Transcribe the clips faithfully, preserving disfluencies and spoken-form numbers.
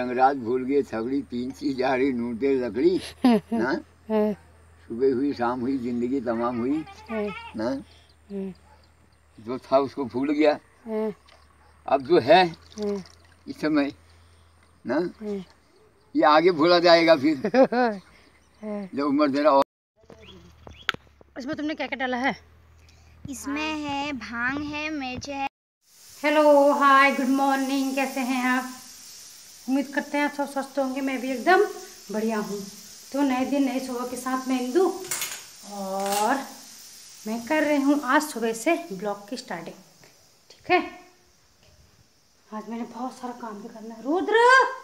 रंगराज भूल गए थगड़ी, तीन सी जाड़ी नूटे लकड़ी ना, सुबह हुई शाम हुई जिंदगी तमाम हुई ना, जो था उसको भूल गया। अब जो है इस समय ना, ये आगे भूला जाएगा फिर जब उम्र जरा। और इसमें तुमने क्या क्या डाला है? इसमें है भांग है, मिर्च है। Hello, hi, good morning. कैसे हैं आप? उम्मीद करते हैं आप सब स्वस्थ होंगे। मैं भी एकदम बढ़िया हूँ। तो नए दिन नए सुबह के साथ मैं इंदु, और मैं कर रही हूँ आज सुबह से ब्लॉग की स्टार्टिंग। ठीक है, आज मैंने बहुत सारा काम भी करना है। रुद्र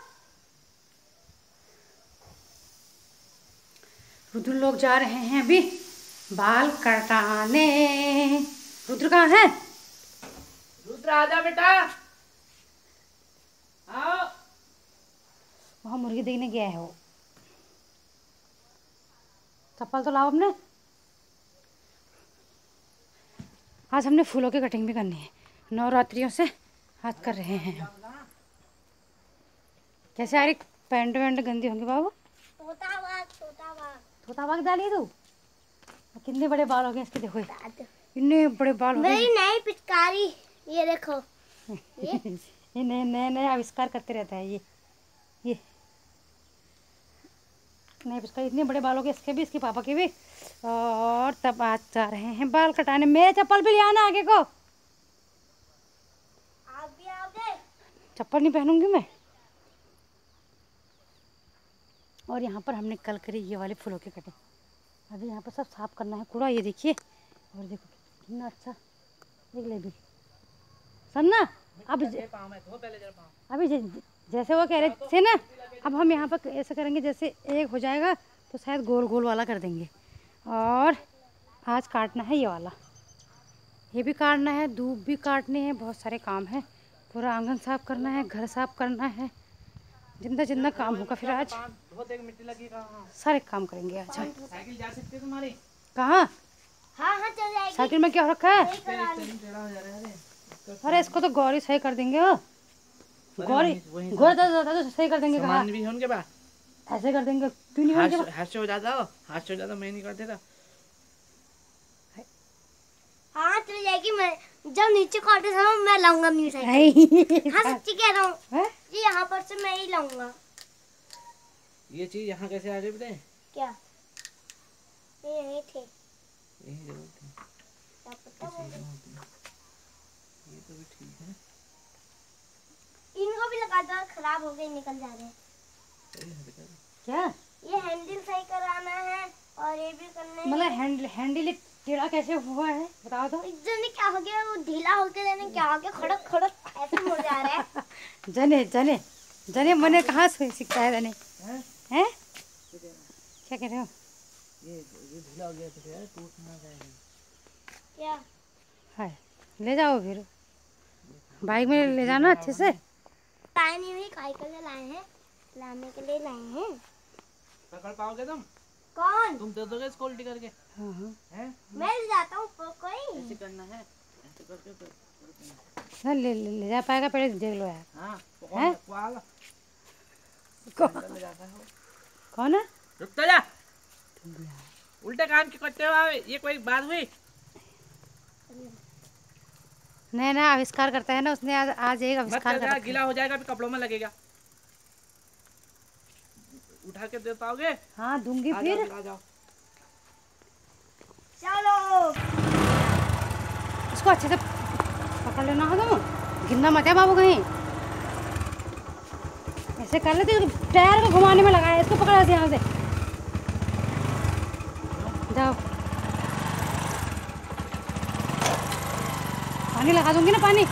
रुद्र लोग जा रहे हैं अभी बाल कटाने। रुद्र कहाँ है? रुद्र आजा बेटा, आओ। वहाँ मुर्गी देखने गया है वो। चप्पल तो लाओ अपने। आज हमने फूलों की कटिंग भी करनी है। नवरात्रियों से आज कर रहे हैं हम। कैसे आ रही? पैंट वैंट गंदी होंगी बाबू। तोता बाग, तोता बाग। तोता बाग डाली तू? कितने बड़े बाल हो गए इसके, देखो इतने बड़े बाल हो गए। मेरी नई पिचकारी, ये देखो। ये ये नए नए नए आविष्कार करते रहता है ये ये नए पिचकारी। इतने बड़े बाल हो गए इसके भी, इसके पापा के भी। और तब आज जा रहे हैं बाल कटाने। मेरे चप्पल भी ले आना आगे को। आप भी आओगे? चप्पल नहीं पहनूंगी मैं। और यहाँ पर हमने कल करी ये वाले फूलों की कटिंग। अभी यहाँ पर सब साफ करना है कूड़ा, ये देखिए। और देखो कितना अच्छा निकले भी सन्ना। अब अभी जैसे वो कह रहे थे ना, अब हम यहाँ पर ऐसा करेंगे जैसे एक हो जाएगा तो शायद गोल गोल वाला कर देंगे। और आज काटना है ये वाला, ये भी काटना है, धूप भी काटनी है, बहुत सारे काम हैं। पूरा आंगन साफ करना है, घर साफ करना है, जितना जितना काम होगा। फिर आज सारे काम करेंगे आज। साइकिल जा सकती है तुम्हारी? कहाँ? हाँ हाँ चल जाएगी। साइकिल में क्या हो रखा है? है। अरे इसको तो गौरी सही कर देंगे। हो गौरी गौरी तो, तो, तो सही कर देंगे। कहाँ भी होंगे बा, ऐसे कर देंगे। क्यों नहीं होंगे? हाथ से हो जाता हो, हाथ से हो जाता, मैं नहीं कर देता। हाँ चल जाएगी। मैं जब नीचे काटे समय मैं लाऊंगा अपनी साइकिल। हाँ सच्ची कह रहा हूँ जी, यहाँ पर से मैं ही लाऊंगा। ये चीज यहाँ कैसे आ गई बताए? क्या ये यही थे? यही जरूर थी। क्या पता मुझे। ये तो भी ठीक है। इनको भी लगा दो, खराब हो गए, निकल जा रहे हैं। क्या ये हैंडल सही कराना है और ये भी करना है। मतलब हैंडल हैंडल टेढ़ा कैसे हुआ है बताओ तो। जने क्या हो गया, वो ढीला होके जाने क्या हो गया, खड़क खड़क ऐसे मुड़ जा रहा है। जने जने जने मने कहाँ से सीखता है जने? हैं क्या कह रहे हो? ये ये ढीला हो गया तो यार टूट ना जाए। क्या है? ले जाओ फिर बाइक में ले जाना अच्छे से। टाइम नहीं हुई, काय के लिए लाए हैं, लाने के लिए लाए हैं। पकड़ पाओगे तुम? कौन? तुम दे दोगे इसको उल्टी करके? हाँ हाँ हैं? मैं ले जाता हूँ। कोई ऐसे करना है, ऐसे करके तो ना ले, ले ले जा पाएगा? पहले देख लो यार। हाँ हैं? कौन कौन ले जाता है? कौन है? रुक जा, उल्टे काम क्यों करते हो? ये कोई बात हुई? नया नया आविष्कार करता है ना उसने। आज आज एक आविष्कार कर, गीला हो जाएगा, फिर कपड़ों में लगेगा। उठा के दे पाओगे? हाँ दूंगी आ फिर। जाओ, आ जाओ। चलो इसको अच्छे से पकड़ लेना है तुम, गिरना मत है बाबू कहीं। ऐसे कर लेते, टायर को घुमाने में लगा है। इसको पकड़ा से यहाँ से जाओ। पानी लगा दूंगी ना, पानी।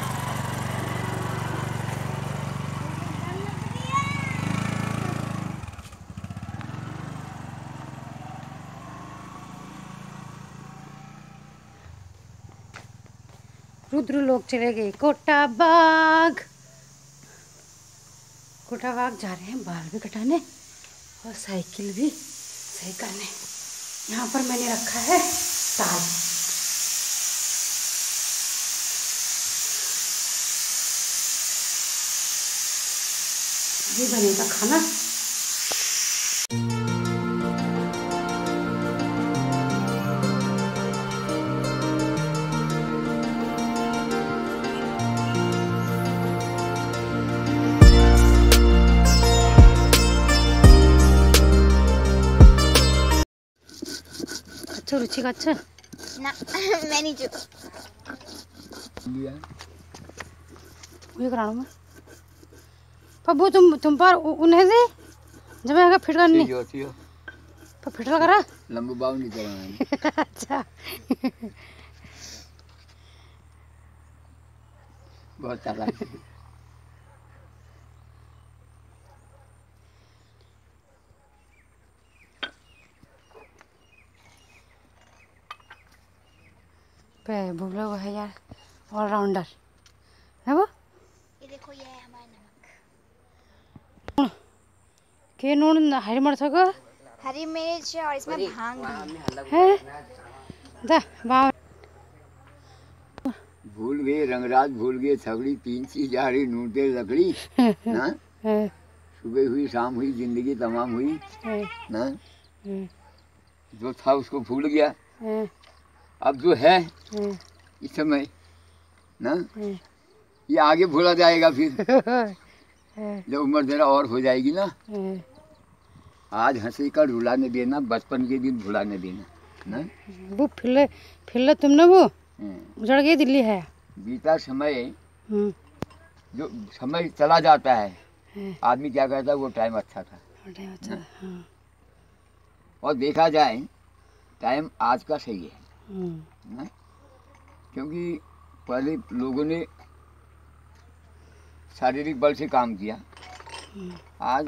रुद्र लोग चले गए कोटा बाग। कोटा बाग जा रहे हैं बाल भी कटाने और साइकिल भी सही करने। यहाँ पर मैंने रखा है ताल। ये बनेगा खाना। अच्छा रुचि का अच्छा ना मैं नहीं जो लिया वही करा मैं पब्बू तुम तुम पर उ- उन्हें दे जब मैं फिट करनी जो होती हो पर फिट करा। लंबू बाव नहीं कराना अच्छा बहुत चालाक है। पे भूला वो है यार ऑलराउंडर है वो। ये देखो ये है हमारा नमक के नून हरी मिर्च का हरी मिर्च और इसमें भांग भी है जा बाव भूल गए रंगराज भूल गए थगड़ी तीन चीज आ रही नून तेल लकड़ी ना है सुबह हुई शाम हुई जिंदगी तमाम हुई है ना है जो था उसको भूल गया है अब जो है है इस समय ना है ये आगे भूला जाएगा फिर है जब उम्र जरा और हो जाएगी ना। है आज हंसी का रुलाने देना बचपन के दिन भुलाने देना ना। वो फिर फिर तुमने वो हम्म। उजड़ गई दिल्ली है। बीता समय हम्म जो समय चला जाता है है आदमी क्या कहता है वो टाइम अच्छा था। अच्छा हाँ और देखा जाए टाइम आज का सही है हम्म ना क्योंकि पहले लोगों ने शारीरिक बल से काम किया। आज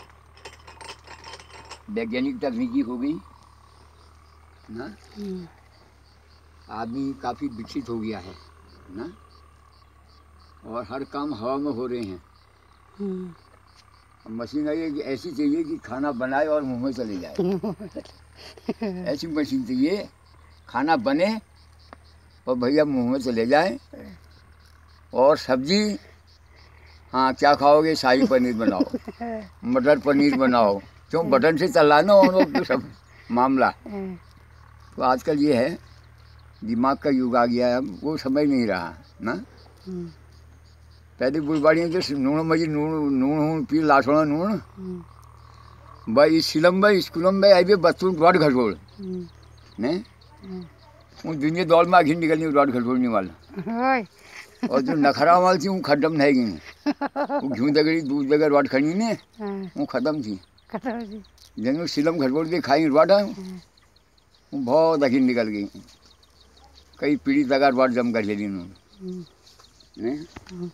वैज्ञानिक तकनीकी हो गई ना हम्म आदमी काफ़ी विकसित हो गया है ना और हर काम हवा में हो रहे हैं। हम्म अब मशीन आई है कि ऐसी चाहिए कि खाना बनाए और मुंह में चले जाए ऐसी मशीन चाहिए खाना बने और भैया मुंह में चले जाए। और सब्जी हाँ क्या खाओगे शाही पनीर बनाओ मटर पनीर बनाओ क्यों बटन से चलाना और वो सब मामला। तो आजकल ये है दिमाग का युग आ गया है अब वो समझ नहीं रहा ना। हम्म पहले बुढ़बाड़ियाँ जो नून मजी नून नून हूँ पी लाठोड़ा नून हम्म भाई सिलम भाई स्कूलम में आई बच्चों रोड घटोड़ हम्म ने वो दुनिया दौड़ में आखिर निकलनी रोड घटोड़ने वाला होय और जो नखरा वाल थी वो खत्म नहीं गई वो घूम दगड़ी दूध जगह रोड खड़ी ने हाँ वो खत्म थी कटो जी जन सिलम घटोड़ के खाई रोड वो बहुत आखिर निकल गई कई पीढ़ी तक रोड जम कर ले ली उन्होंने हम्म ने हम्म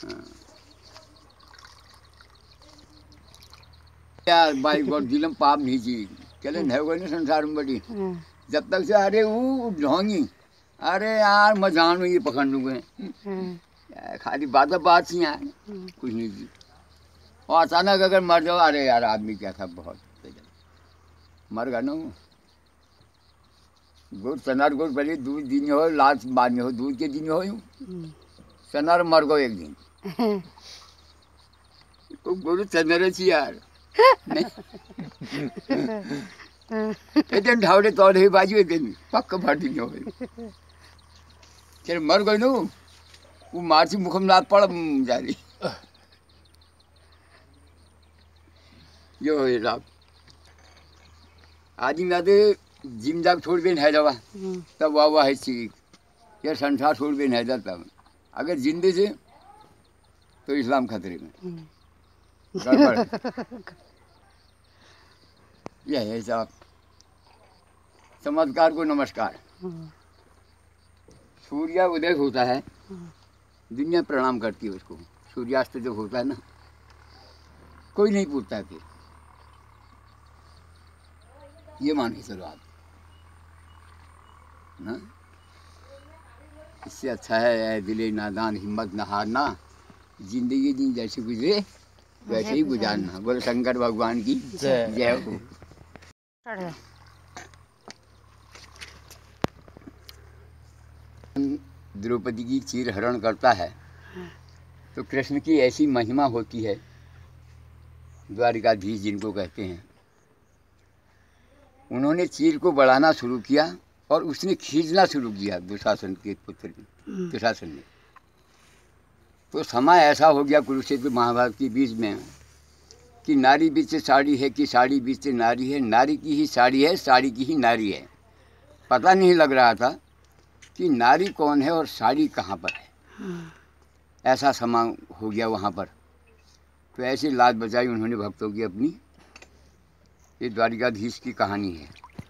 यार भाई बहुत दिलम पाप नहीं चाहिए चले नहीं होगा ना संसार में बड़ी हाँ जब तक से अरे वो ढोंगी अरे यार मैं जान में ये पकड़ लूँगे हाँ खाली बात बात सी यार कुछ नहीं जी और अचानक अगर मर जाओ अरे यार आदमी क्या था बहुत मर गया ना वो गुड़ सनार गुड़ पहले दूध दिन हो लाश बाद में हो दूध के दिन हो सनार मर गो एक दिन तो गुरु चंदर छी यार एकदम ढावड़े तौर ही बाजू एकदम पक्का भर दिन हो चल मर गई नो वो मारसी मुखम लात पड़ जा रही यो है रात आदमी नाते जिम जाग छोड़ के नहीं जावा तब वाह वाह है सीख यार संसार छोड़ के नहीं जाता अगर जिंदे से तो इस्लाम खतरे में गड़बड़ यह है साहब चमत्कार को नमस्कार। सूर्य उदय होता है दुनिया प्रणाम करती है उसको सूर्यास्त जब होता है ना कोई नहीं पूछता है फिर ये मान के चलो आप ना इससे अच्छा है ऐ दिले नादान हिम्मत न हारना जिंदगी दिन जैसे गुजरे वैसे ही गुजारना। बोले शंकर भगवान की जय हो। द्रौपदी की चीर हरण करता है तो कृष्ण की ऐसी महिमा होती है द्वारिकाधीश जिनको कहते हैं, उन्होंने चीर को बढ़ाना शुरू किया और उसने खींचना शुरू किया दुशासन के पुत्र दुशासन ने। तो समय ऐसा हो गया कुरुक्षेत्र महाभारत के बीच में कि नारी बीच साड़ी है कि साड़ी बीच नारी है, नारी की ही साड़ी है, साड़ी की ही नारी है। पता नहीं लग रहा था कि नारी कौन है और साड़ी कहाँ पर है। ऐसा समय हो गया वहाँ पर। तो ऐसी लाज बचाई उन्होंने भक्तों की अपनी। ये द्वारिकाधीश की कहानी है।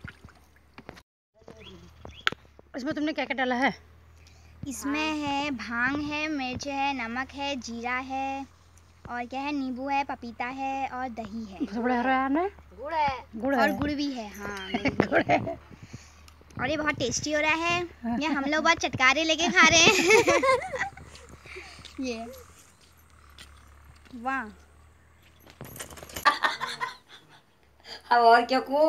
इसमें तुमने क्या क्या डाला है? इसमें है भांग है, मिर्च है, नमक है, जीरा है और क्या है, नींबू है, पपीता है और दही है। गुड़ है, गुड़ है, गुड़ है और गुड़ भी है। हाँ गुड़ है। और ये बहुत टेस्टी हो रहा है। ये हम लोग बहुत चटकारे लेके खा रहे हैं। ये वाह। अब और क्या को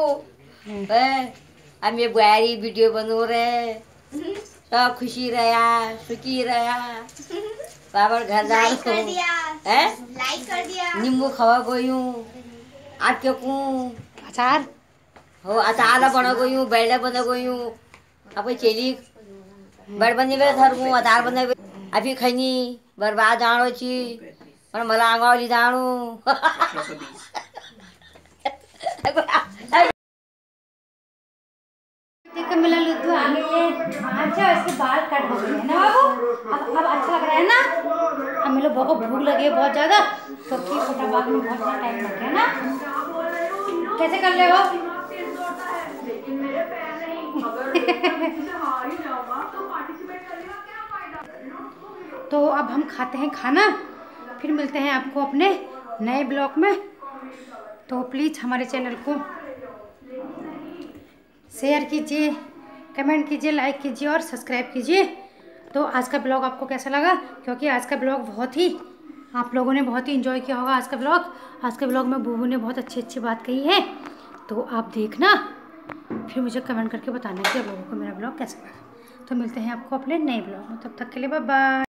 हम ये बुआरी वीडियो बनो रहे, सब खुशी रहा, सुखी रहा, बाबर घरदार लाइक कर दिया, है, लाइक कर दिया। नींबू खवा गयूं, आप क्यों को अचार हो अचार बना गयूं, बैले बना गयूं, अब चेली बड़ बनी वे धर्मू अचार बने अभी खैनी बर्बाद जानो छी पर मला आंगवाली जानो। देखो मेरा लुद्धू आ गई है। अच्छा इसके बाल कट हो गए हैं ना बाबू, अब अब अच्छा लग रहा है ना। अब मेरे लोगों को भूख लगी है बहुत ज़्यादा, क्योंकि छोटा बाग में बहुत ज़्यादा टाइम लग गया ना। कैसे कर ले हो? तो अब हम खाते हैं खाना, फिर मिलते हैं आपको अपने नए ब्लॉग में। तो प्लीज़ हमारे चैनल को शेयर कीजिए, कमेंट कीजिए, लाइक कीजिए और सब्सक्राइब कीजिए। तो आज का ब्लॉग आपको कैसा लगा? क्योंकि आज का ब्लॉग बहुत ही आप लोगों ने बहुत ही एंजॉय किया होगा आज का ब्लॉग। आज के ब्लॉग में बूबू ने बहुत अच्छी अच्छी बात कही है, तो आप देखना, फिर मुझे कमेंट करके बताना कि आप लोगों को मेरा ब्लॉग कैसा लगा। तो मिलते हैं आपको अपने नए ब्लॉग में, तब तक के लिए बाय बाय।